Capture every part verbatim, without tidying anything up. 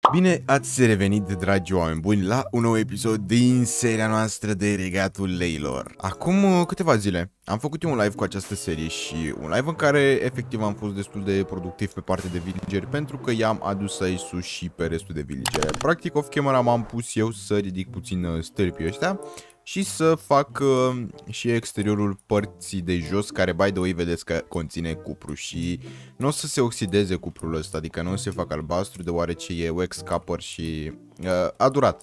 Bine ați revenit, dragi oameni buni, la un nou episod din seria noastră de Regatul Leilor. Acum câteva zile am făcut eu un live cu această serie și un live în care efectiv am fost destul de productiv pe partea de villageri, pentru că i-am adus aici sus și pe restul de villageri. Practic off camera m-am pus eu să ridic puțin stâlpii ăștia și să fac uh, și exteriorul părții de jos, care, by the way, vedeți că conține cupru și nu o să se oxideze cuprul ăsta, adică nu o să se facă albastru, deoarece e wax copper și uh, a durat.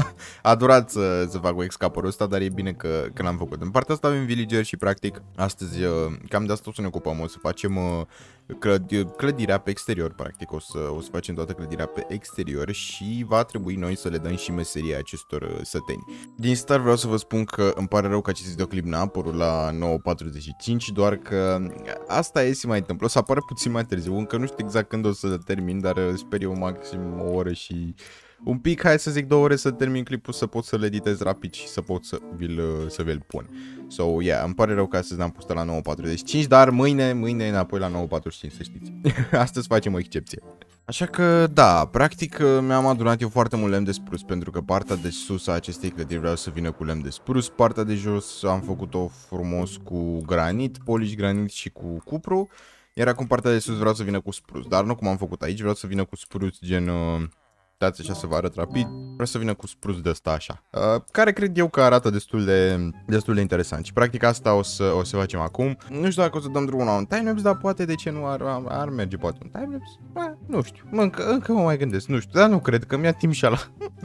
A durat să, să fac wax copper-ul ăsta, dar e bine că, că l-am făcut. În partea asta avem villager și, practic, astăzi uh, cam de asta o să ne ocupăm. O să facem uh, clăd clădirea pe exterior, practic. O să, o să facem toată clădirea pe exterior și va trebui noi să le dăm și meseria acestor uh, săteni. Din start vreau să vă spun că îmi pare rău că acest videoclip n-a apărut la nouă patruzeci și cinci, doar că asta e, se mai întâmplă. O să apară puțin mai târziu, încă nu știu exact când o să termin, dar sper eu maxim o oră și un pic, hai să zic două ore să termin clipul, să pot să-l editez rapid și să pot să vi-l să vi-l pun. So, yeah, îmi pare rău că astăzi n-am pus la nouă patruzeci și cinci, dar mâine, mâine înapoi la nouă patruzeci și cinci, să știți. Astăzi facem o excepție. Așa că, da, practic mi-am adunat eu foarte mult lemn de spruce, pentru că partea de sus a acestei clădiri vreau să vină cu lemn de spruce, partea de jos am făcut-o frumos cu granit, polish granit și cu cupru, iar acum partea de sus vreau să vină cu spruce, dar nu cum am făcut aici, vreau să vină cu spruce gen... Uh, dați așa să vă arăt rapid, vreau să vină cu spruce de ăsta așa, uh, care cred eu că arată destul de, destul de interesant și practic asta o să, o să facem acum. Nu știu dacă o să dăm drumul la un timelapse, dar poate de ce nu ar, ar merge poate un timelapse, uh, nu știu, încă, încă mă mai gândesc, nu știu, dar nu cred că mi-a timp și ala.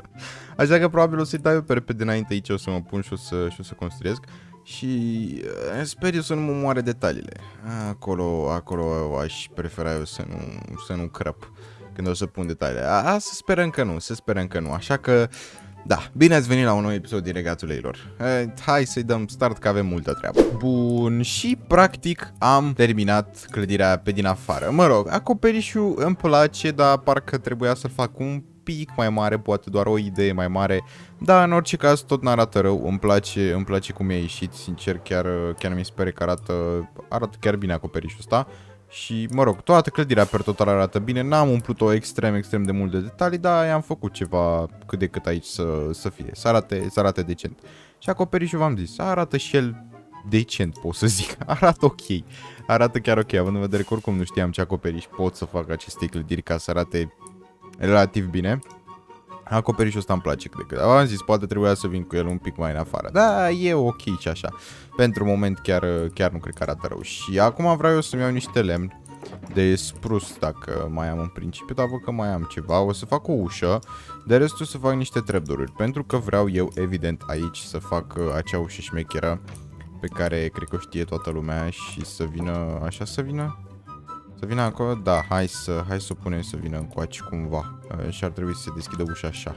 Așa că probabil o să-i dau eu pe repede înainte aici, o să mă pun și o să, și o să construiesc. Și uh, sper eu să nu mă moare detaliile. Acolo, acolo aș prefera eu să nu, să nu crăp când o să pun detaliile. A, să sperăm că nu, să sperăm că nu. Așa că, da, bine ați venit la un nou episod din Regatul Leilor. E, hai să-i dăm start că avem multă treabă. Bun, și practic am terminat clădirea pe din afară. Mă rog, acoperișul îmi place, dar parcă trebuia să-l fac un pic mai mare, poate doar o idee mai mare. Dar în orice caz tot n-arată rău, îmi place, îmi place cum i-a ieșit, sincer, chiar, chiar mi se pare că arată, arată chiar bine acoperișul ăsta. Și, mă rog, toată clădirea per total arată bine, n-am umplut-o extrem, extrem de mult de detalii, dar i-am făcut ceva cât de cât aici să, să fie, să arate, să arate decent. Și acoperișul v-am zis, arată și el decent, pot să zic, arată ok, arată chiar ok, având în vedere că oricum nu știam ce acoperiș pot să fac aceste clădiri ca să arate relativ bine. Acoperișul ăsta îmi place cât de cât. Am zis, poate trebuia să vin cu el un pic mai în afară. Da, e ok și așa. Pentru moment chiar, chiar nu cred că arată rău. Și acum vreau eu să-mi iau niște lemn de spruce, dacă mai am în principiu, dar văd că mai am ceva. O să fac o ușă, de restul să fac niște trapdoor-uri, pentru că vreau eu, evident, aici să fac acea ușă șmecheră pe care cred că o știe toată lumea și să vină, așa să vină. Să vină acolo? Da, hai să, hai să o punem să vină încoace cumva. Și ar trebui să se deschidă ușa așa.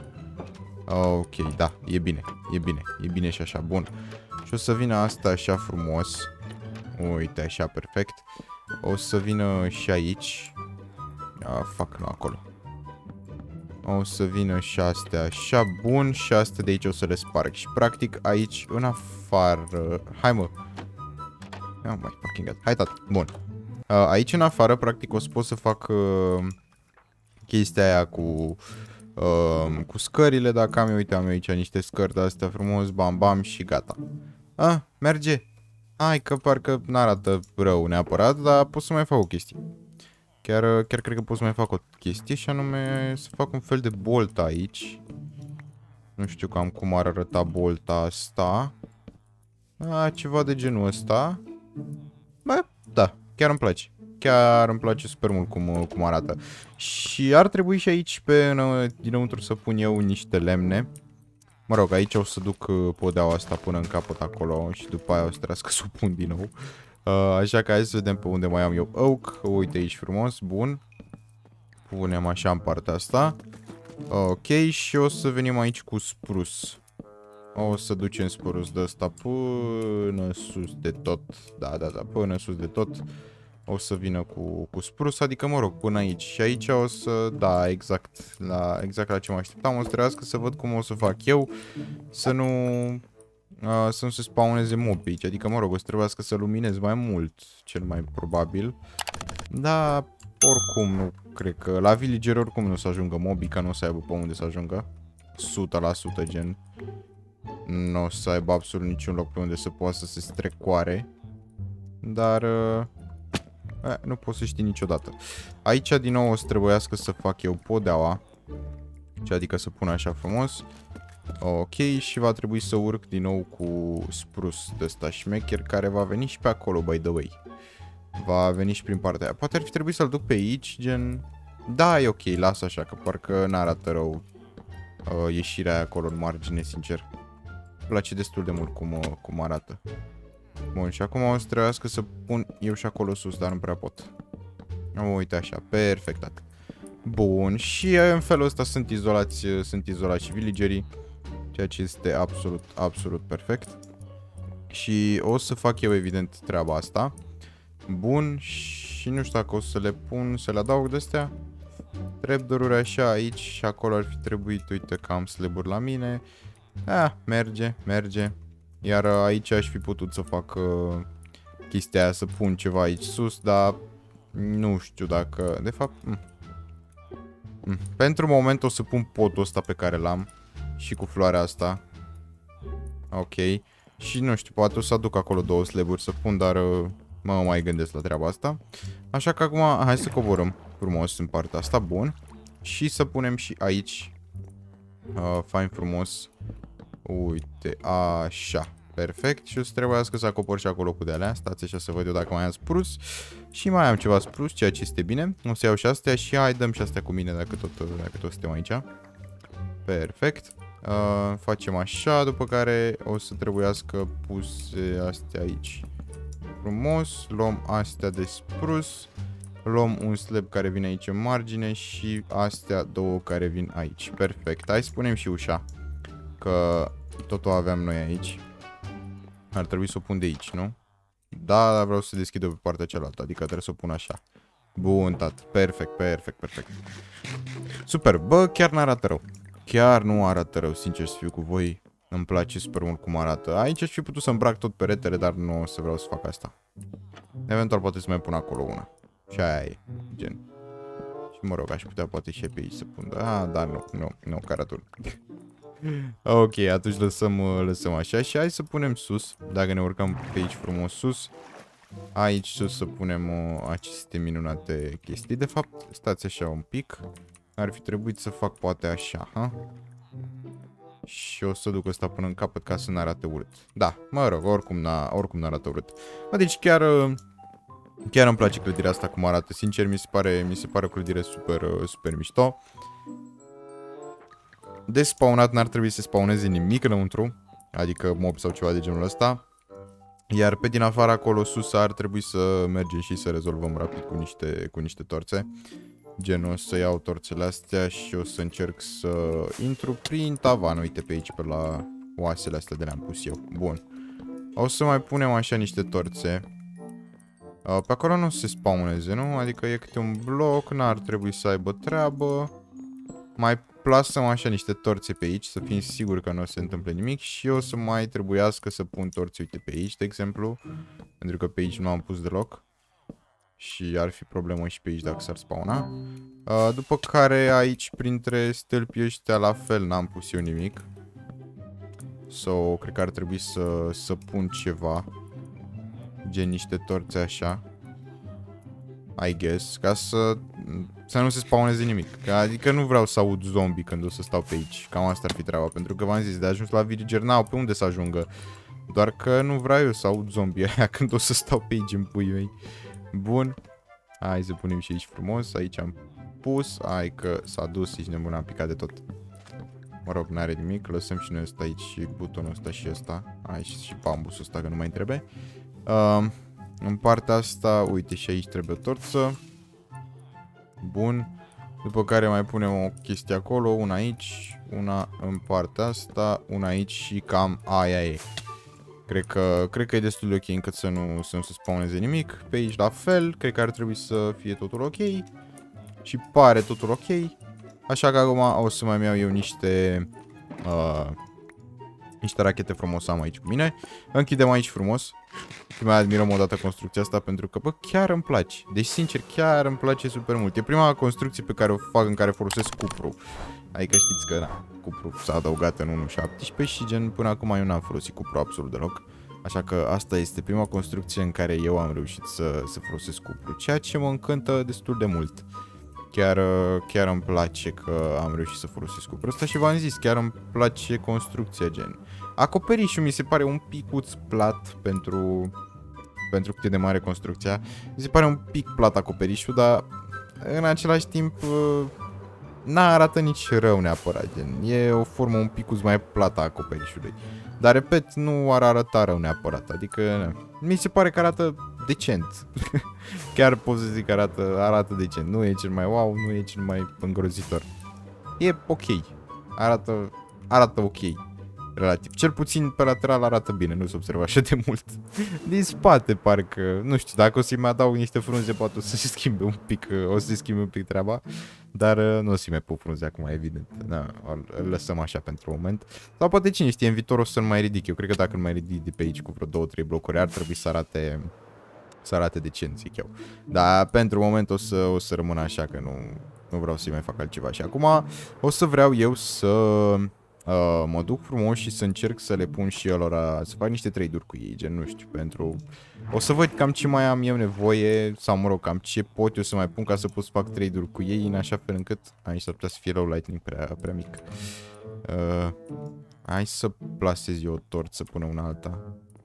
Ok, da, e bine, e bine, e bine și așa, bun. Și o să vină asta așa frumos. Uite, așa, perfect. O să vină și aici. Ah, fac, nu, acolo. O să vină și astea așa, bun, și astea de aici o să le sparg. Și practic aici, în afară... Hai mă! Oh my fucking god. Hai, tata, bun. Uh, aici în afară, practic, o să pot să fac uh, chestia aia cu, uh, cu scările. Dacă am eu, uite, am eu aici niște scări de astea frumos, bam, bam și gata. Ah, merge. Hai că parcă n-arată rău neapărat, dar pot să mai fac o chestie. Chiar, chiar cred că pot să mai fac o chestie și anume să fac un fel de bolt aici. Nu știu cam cum ar arăta bolta asta. Ah, ceva de genul ăsta. Bă, da. Chiar îmi place. Chiar îmi place super mult cum, cum arată. Și ar trebui și aici pe dinăuntru să pun eu niște lemne. Mă rog, aici o să duc podeaua asta până în capăt acolo și după aia o să trească să o pun din nou. Uh, așa că hai să vedem pe unde mai am eu oak. Uite aici frumos, bun. Punem așa în partea asta. Ok, și o să venim aici cu spruce. O să ducem spruce de ăsta până sus de tot. Da, da, da, până sus de tot. O să vină cu, cu spruce, adică mă rog, până aici. Și aici o să, da, exact la, exact la ce mă așteptam. O să trebuiască să văd cum o să fac eu. Să nu, uh, să nu se spawneze mobi aici. Adică mă rog, o să trebuiască să luminez mai mult, cel mai probabil. Da, oricum nu cred că... La villager oricum nu o să ajungă mobii, că nu o să aibă pe unde să ajungă. o sută la sută gen. Nu o să aibă absolut niciun loc pe unde să poată să se strecoare. Dar... Uh, eh, nu poți să știi niciodată. Aici din nou o să trebuiască să fac eu podeaua. Adică să pun așa frumos. Ok, și va trebui să urc din nou cu spruce de ăsta șmecher, care va veni și pe acolo, by the way. Va veni și prin partea aia. Poate ar fi trebuit să-l duc pe aici, gen... Da, e ok, lasă așa, că parcă n-arată rău uh, ieșirea aia acolo în margine, sincer. Îmi place destul de mult cum, uh, cum arată. Bun, și acum o să trebuiască să pun eu și acolo sus, dar nu prea pot. Uite așa, perfectat. Bun, și în felul ăsta sunt izolați, sunt izolați și villagerii, ceea ce este absolut, absolut perfect. Și o să fac eu, evident, treaba asta. Bun, și nu știu dacă o să le pun, să le adaug de-astea. Trapdoor-uri așa aici și acolo ar fi trebuit, uite că am slab-uri la mine. Ah, merge, merge. Iar aici aș fi putut să fac uh, chestia aia, să pun ceva aici sus, dar nu știu dacă, de fapt... Mm. Mm. Pentru moment o să pun potul ăsta pe care l-am și cu floarea asta. Ok. Și nu știu, poate o să aduc acolo două slab-uri să pun, dar uh, mă mai gândesc la treaba asta. Așa că acum hai să coborăm frumos în partea asta, bun. Și să punem și aici uh, fain frumos. Uite, așa. Perfect. Și o să trebuiască să acopăr și acolo cu de-alea. Stați așa să văd eu dacă mai am spruce. Și mai am ceva spruce, ceea ce este bine. O să iau și astea și hai dăm și astea cu mine dacă tot, dacă tot suntem aici. Perfect. Uh, facem așa, după care o să trebuiască puse astea aici. Frumos. Luăm astea de spruce. Luăm un slab care vine aici în margine și astea două care vin aici. Perfect. Hai să punem și ușa, că tot o aveam noi aici. Ar trebui să o pun de aici, nu? Da, dar vreau să deschid-o pe partea cealaltă, adică trebuie să o pun așa. Bun, tat. Perfect, perfect, perfect. Super, bă, chiar n-arată rău. Chiar nu arată rău, sincer să fiu cu voi. Îmi place super mult cum arată. Aici aș fi putut să îmbrac tot peretele, dar nu o să vreau să fac asta. Eventual poate să mai pun acolo una. Și aia e, gen. Și mă rog, aș putea poate și pe aici să pun. Ah, dar nu, nu, nu, caratul. Ok, atunci lăsăm, lăsăm așa și hai să punem sus. Dacă ne urcăm pe aici frumos sus, aici sus să punem uh, aceste minunate chestii. De fapt, stați așa un pic. Ar fi trebuit să fac poate așa, ha? Și o să duc ăsta până în capăt ca să n-arate urât. Da, mă rog, oricum n-arată urât. Bă, deci chiar, chiar îmi place clădirea asta cum arată. Sincer, mi se pare, mi se pare o clădire super, super mișto. De spawnat n-ar trebui să spawneze nimic înăuntru, adică mob sau ceva de genul ăsta. Iar pe din afară acolo sus ar trebui să mergem și să rezolvăm rapid cu niște, cu niște torțe. Gen, o să iau torțele astea și o să încerc să intru prin tavan. Uite pe aici, pe la oasele astea de le-am pus eu. Bun. O să mai punem așa niște torțe. Pe acolo nu se spawneze, nu? Adică e câte un bloc, n-ar trebui să aibă treabă. Mai plasăm așa niște torțe pe aici, să fim siguri că nu o să se întâmple nimic. Și o să mai trebuiască să pun torțe, uite, pe aici, de exemplu. Pentru că pe aici nu am pus deloc. Și ar fi problemă și pe aici dacă s-ar spawna. Uh, după care aici, printre stâlpii ăștia, la fel n-am pus eu nimic. So, cred că ar trebui să, să pun ceva. Gen niște torțe așa. I guess. Ca să, să nu se spawneze nimic. Adică nu vreau să aud zombie când o să stau pe aici. Cam asta ar fi treaba. Pentru că v-am zis, de ajuns la villager n-au pe unde să ajungă. Doar că nu vreau eu să aud zombie aia când o să stau pe aici în puii mei. Bun. Hai să punem și aici frumos. Aici am pus. Hai că s-a dus. Ești nebun, am picat de tot. Mă rog, n-are nimic. Lăsăm și noi ăsta aici și butonul ăsta și ăsta. Hai și bambusul ăsta că nu mai trebuie. Uh, în partea asta, uite, și aici trebuie o torță. Bun. După care mai punem o chestie acolo. Una aici. Una în partea asta. Una aici și cam aia e. Cred că, cred că e destul de ok încât să nu, să nu se spawneze nimic. Pe aici la fel, cred că ar trebui să fie totul ok. Și pare totul ok. Așa că acum o să mai iau eu niște uh, niște rachete frumos am aici cu mine. Închidem aici frumos. mai admirăm odată construcția asta pentru că, bă, chiar îmi place. Deci, sincer, chiar îmi place super mult. E prima construcție pe care o fac în care folosesc cupru. Adică știți că, da, cupru s-a adăugat în unu punct șaptesprezece și gen până acum eu n-am folosit cupru absolut deloc. Așa că asta este prima construcție în care eu am reușit să, să folosesc cupru. Ceea ce mă încântă destul de mult. Chiar, chiar îmi place că am reușit să folosesc cupru ăsta și v-am zis, chiar îmi place construcția, gen. Acoperișul mi se pare un picuț plat pentru, pentru cât e de mare construcția. Mi se pare un pic plat acoperișul, dar în același timp n-arată nici rău neapărat, gen. E o formă un picuț mai plată a acoperișului. Dar, repet, nu ar arăta rău neapărat, adică mi se pare că arată decent. Chiar pot să zic că arată, arată decent. Nu e cel mai wow, nu e cel mai îngrozitor. E ok. Arată, arată ok. Relativ. Cel puțin pe lateral arată bine, nu se observă așa de mult. Din spate, parcă, nu știu, dacă o să-i mai adaug niște frunze, poate o să se schimbe un pic, o să se schimbe un pic treaba. Dar nu o să-i mai pun frunze acum, evident. Da, îl lăsăm așa pentru moment. Sau poate cine știe, în viitor o să-l mai ridic. Eu cred că dacă îl mai ridic de pe aici cu vreo două trei blocuri, ar trebui să arate, să arate decent, zic eu. Dar pentru moment o să, o să rămână așa, că nu, nu vreau să-i mai fac altceva. Și acum o să vreau eu să... Uh, mă duc frumos și să încerc să le pun și alora, să fac niște trade-uri cu ei, gen, nu știu, pentru... O să văd cam ce mai am eu nevoie, sau mă rog, cam ce pot eu să mai pun ca să pot să fac trade-uri cu ei, în așa fel încât... Aici s-ar putea să fie low lightning prea, prea mic. Uh, hai să plasez eu o torță să pună una alta.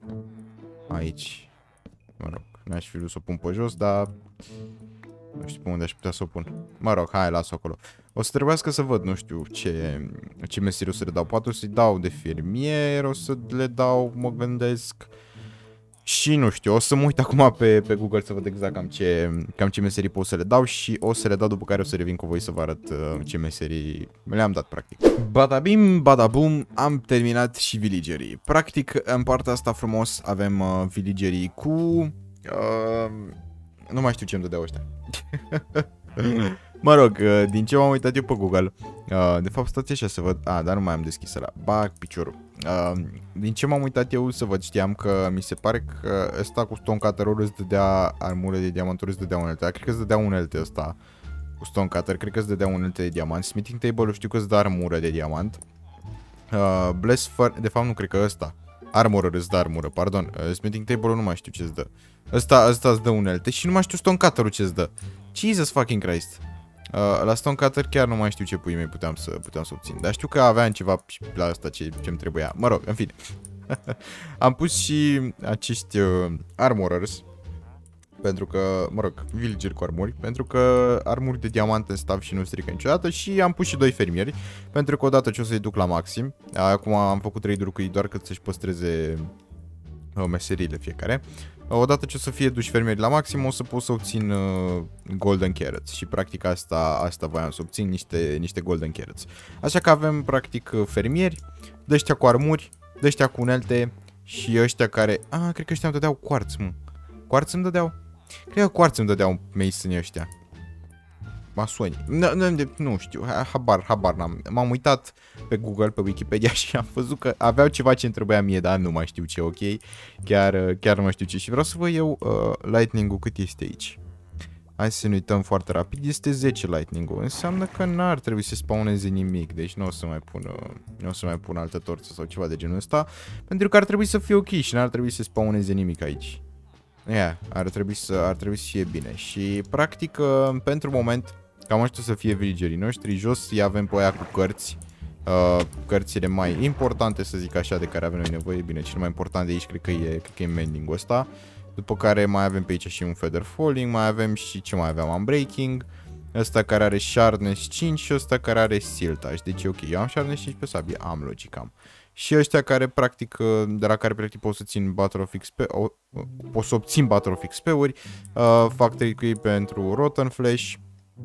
Aici. Mă rog, n-aș fi vrut să o pun pe jos, dar... Nu știu pe unde aș putea să o pun. Mă rog, hai, las-o acolo. O să trebuiască să văd, nu știu ce, ce meserie o să le dau. Poate o să-i dau de fermier, o să le dau, mă gândesc. Și nu știu, o să mă uit acum pe, pe Google să văd exact cam ce, cam ce meserii pot să le dau. Și o să le dau după care o să revin cu voi să vă arăt uh, ce meserii le-am dat, practic. Badabim, badabum, am terminat și villagerii. Practic, în partea asta frumos avem uh, villagerii cu... Uh, nu mai știu ce îmi dădeau ăștia. Mă rog, din ce m-am uitat eu pe Google, de fapt stați așa să văd, a, dar nu mai am deschis ăla, bag piciorul. Din ce m-am uitat eu să văd, știam că mi se pare că ăsta cu Stonecutter-ul îți dădea armură de diamanturi, îți dădea unelte, cred că îți dădea unelte ăsta cu Stonecutter, cred că îți dădea unelte de diamant, Smithing Table-ul știu că îți dă armură de diamant, Bless Fur, de fapt nu cred că ăsta, Armor îți dă armură, pardon, Smithing Table-ul nu mai știu ce îți dă. Ăsta, ăsta îți dă unelte și nu mai știu Stonecutter-ul ce îți dă. Jesus fucking Christ. Uh, la Stonecutter chiar nu mai știu ce pui mei puteam să, puteam să obțin. Dar știu că aveam ceva la asta ce îmi trebuia. Mă rog, în fine. Am pus și acești uh, Armorers. Pentru că, mă rog, villageri cu armuri. Pentru că armuri de diamant în stav și nu strică niciodată. Și am pus și doi fermieri. Pentru că odată ce o să-i duc la maxim. Acum am făcut trade-uri cu ei doar cât să-și păstreze uh, meseriile fiecare. Odată ce o să fie duși fermieri la maxim, o să pot să obțin uh, golden carrots. Și practic asta, asta voiam să obțin, niște, niște golden carrots. Așa că avem practic fermieri, de-ăștia cu armuri, de-ăștia cu unelte și ăștia care... Ah, cred că ăștia îmi dădeau quartz, mă. Quartz îmi dădeau? Cred că quartz îmi dădeau masonii ăștia. Masoni. Nu, nu, nu știu, habar, habar n-am. M-am uitat pe Google, pe Wikipedia și am văzut că aveau ceva ce îmi trebuia mie, dar nu mai știu ce, ok? Chiar, chiar nu mai știu ce. Și vreau să văd eu uh, lightning-ul cât este aici. Hai să ne uităm foarte rapid. Este zece lightning-ul. Înseamnă că n-ar trebui să spawneze nimic. Deci nu o să mai pun, uh, nu o să mai pun altă torță sau ceva de genul ăsta. Pentru că ar trebui să fie ok și n-ar trebui să spawneze nimic aici. Yeah, ar trebui să, ar trebui să fie bine. Și practic, uh, pentru moment... Cam ăștia să fie villagerii noștri. Jos îi avem pe aia cu cărți. uh, Cărțile mai importante, să zic așa, de care avem noi nevoie. Bine, cel mai important de aici cred că e, cred că e mending-ul ăsta. După care mai avem pe aici și un feather falling. Mai avem și ce mai aveam, unbreaking. Ăsta care are sharpness cinci și ăsta care are siltaj. Deci e ok, eu am sharpness cinci pe sabie. Am logic, am. Și ăștia care practic, de la care practic pot să țin Battle of X P, o, pot să obțin Battle of X P-uri. uh, Fac trade cu ei pentru Rotten Flesh.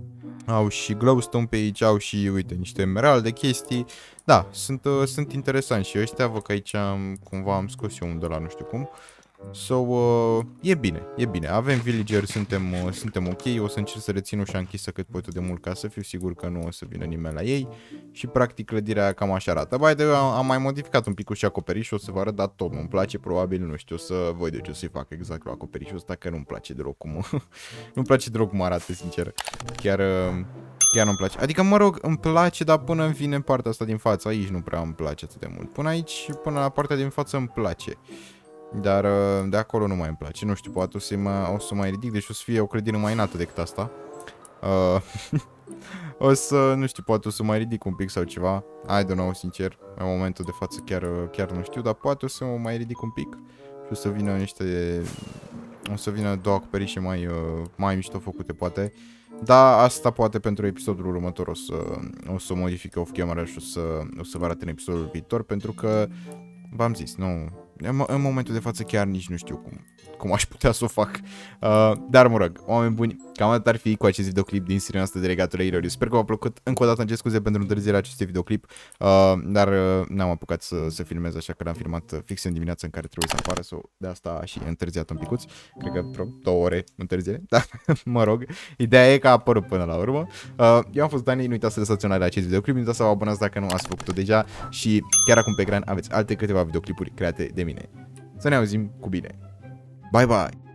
Au și glowstone pe aici, au și, uite, niște emeralde, chestii. Da, sunt, uh, sunt interesanti și ăștia, văd că aici am, cumva am scos eu un de la nu știu cum. So, uh, e bine, e bine. Avem villager, suntem, uh, suntem ok. O să încerc să rețin ușa închisă cât pot de mult ca să fiu sigur că nu o să vină nimeni la ei. Și practic clădirea cam așa arată. Bai de am, am mai modificat un pic și acoperișul, o să vă arăt, dar tot nu-mi place, probabil, nu știu, o să voi de ce o să-i fac exact la acoperișul ăsta, că nu-mi place deloc cum, nu-mi place deloc cum arată, sincer. Chiar... Uh, Chiar nu-mi place. Adică, mă rog, îmi place, dar până îmi vine partea asta din față, aici nu prea îmi place atât de mult. Până aici, până la partea din față îmi place. Dar de acolo nu mai îmi place. Nu știu, poate o să, mă, o să mai ridic, deci o să fie o clădire mai înaltă decât asta. Uh, o să, nu știu, poate o să mai ridic un pic sau ceva. I don't know, sincer. În momentul de față chiar, chiar nu știu, dar poate o să mă mai ridic un pic. Și o să vină niște... O să vină două acoperișe mai, uh, mai mișto făcute, poate. Da, asta poate pentru episodul următor o să, o să modific off-camera și o să, o să vă arăt în episodul viitor, pentru că v-am zis, nu, în, în momentul de față chiar nici nu știu cum, cum aș putea să o fac. Uh, dar mă rog, oameni buni, cam atât ar fi cu acest videoclip din seria noastră de Regatul Leilor. Eu sper că v-a plăcut. Încă o dată îmi cer scuze pentru întârzierea acestui videoclip, uh, dar uh, n-am apucat să, să filmez, așa că l-am filmat fix în dimineața în care trebuie să apară, so, de asta și întârziat un picuț, cred că vreo două ore întârziere, dar mă rog, ideea e că a apărut până la urmă. Uh, eu am fost Dani, nu uitați să lăsați un like la acest videoclip, nu uitați să vă abonați dacă nu ați făcut-o deja și chiar acum pe ecran aveți alte câteva videoclipuri create de mine. Să ne auzim cu bine. Bye bye!